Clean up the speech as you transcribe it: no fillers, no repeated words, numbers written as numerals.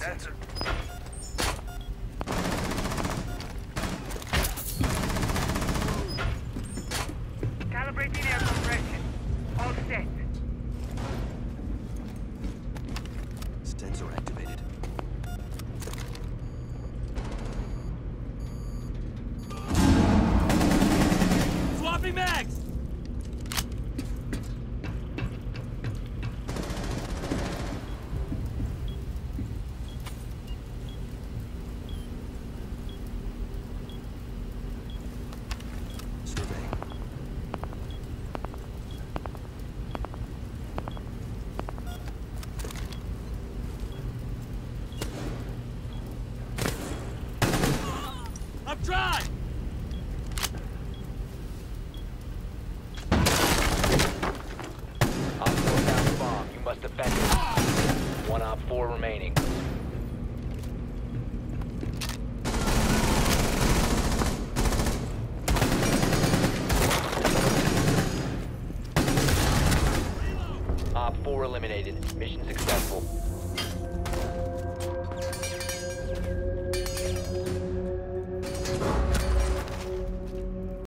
sensor. Calibrating air compression. All set. Sensor activated. Swapping mags! Surveying. I'm dry! Op 4 found the bomb. You must defend it. One Op 4 remaining. Op 4 eliminated. Mission successful.